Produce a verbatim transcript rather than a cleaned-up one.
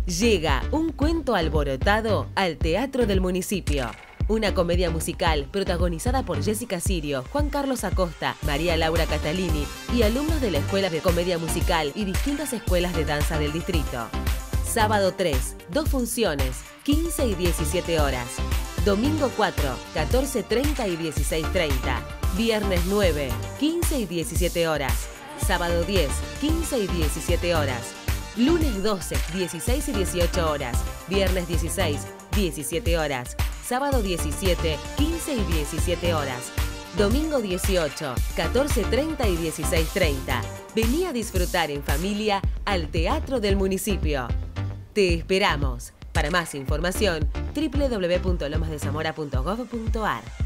Llega un cuento alborotado al Teatro del Municipio. Una comedia musical protagonizada por Jessica Sirio, Juan Carlos Acosta, María Laura Catalini y alumnos de la Escuela de Comedia Musical y distintas escuelas de danza del distrito. Sábado tres, dos funciones, quince y diecisiete horas. Domingo cuatro, catorce treinta y dieciséis treinta. Viernes nueve, quince y diecisiete horas. Sábado diez, quince y diecisiete horas. Lunes doce, dieciséis y dieciocho horas. Viernes dieciséis, diecisiete horas. Sábado diecisiete, quince y diecisiete horas. Domingo dieciocho, catorce treinta y dieciséis treinta. Vení a disfrutar en familia al Teatro del Municipio. Te esperamos. Para más información, doble u doble u doble u punto lomas de zamora punto gov punto ar.